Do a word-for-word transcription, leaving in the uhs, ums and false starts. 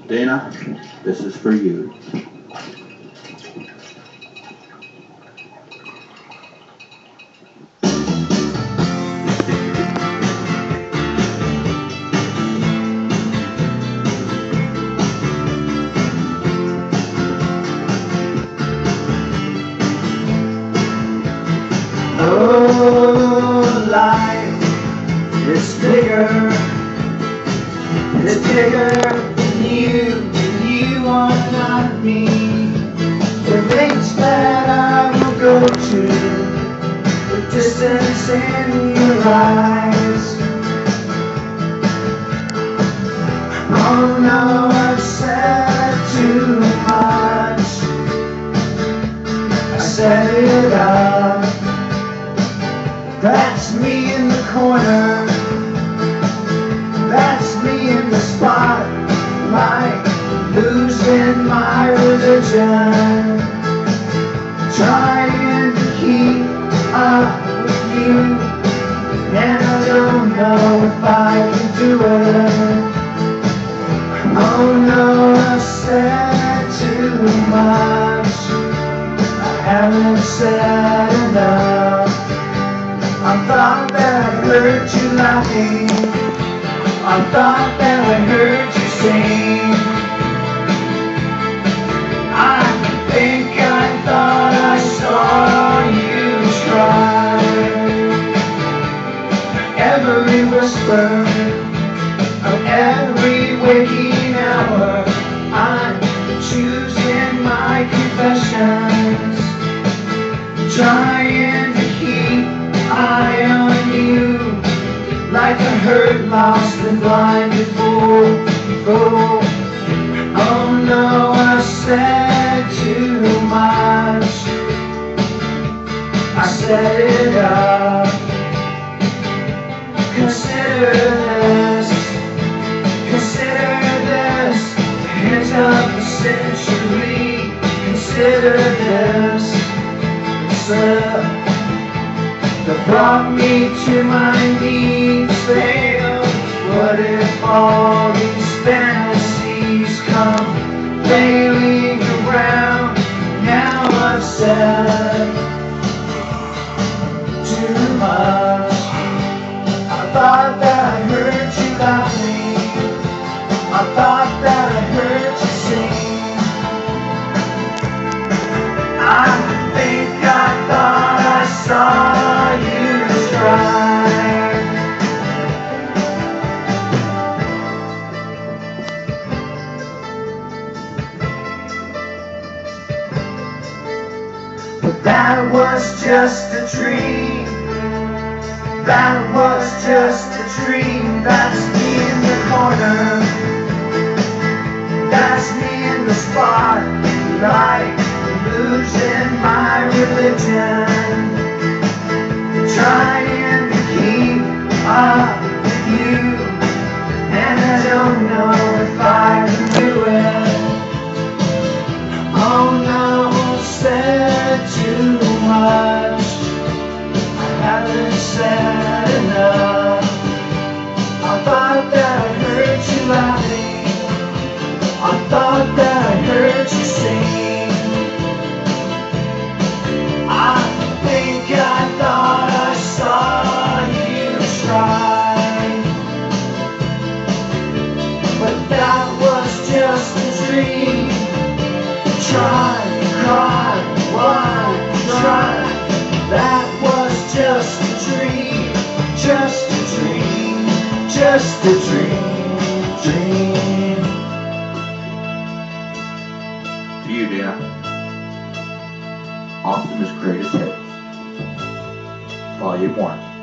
Dana, this is for you. Oh, life is bigger, it's bigger than you, and you are not me. The lengths that I will go to, the distance in your eyes. Oh no, I've said too much, I set it up. That's me in the corner, that's me in the spotlight, losing my religion, trying to keep up with you, and I don't know if I can do it. Oh no, I've said too much, I haven't said enough. I thought that I heard you laughing, I thought that I heard you sing. I think I thought I saw you try. Every whisper of every waking hour, I'm choosing my confessions, trying to keep eye on you, like a hurt, lost and blinded fool. fool. Oh no, I said too much, I set it up. Consider this, consider this, the hint of the century. Consider this, the slip that brought me to my knees failed. What if all these fantasies come failing around? Now I've said too much. I thought that I heard you laughing, I thought that I heard you sing. I think I thought I saw you try. But that was just a dream, that was just a dream. That's me in the corner, that's me in the spotlight, losing my religion, trying to keep up with you, and I don't know if I can do it. Oh no, I said too much, I haven't said enough. I thought that I heard you laughing, I thought that I heard you sing. I think I thought I saw you try, but that was just a dream. Try, cry, why, try. That was just a dream, just a dream, just a dream, dream. To you, Dana. Optimus Greatest Hits. Volume one.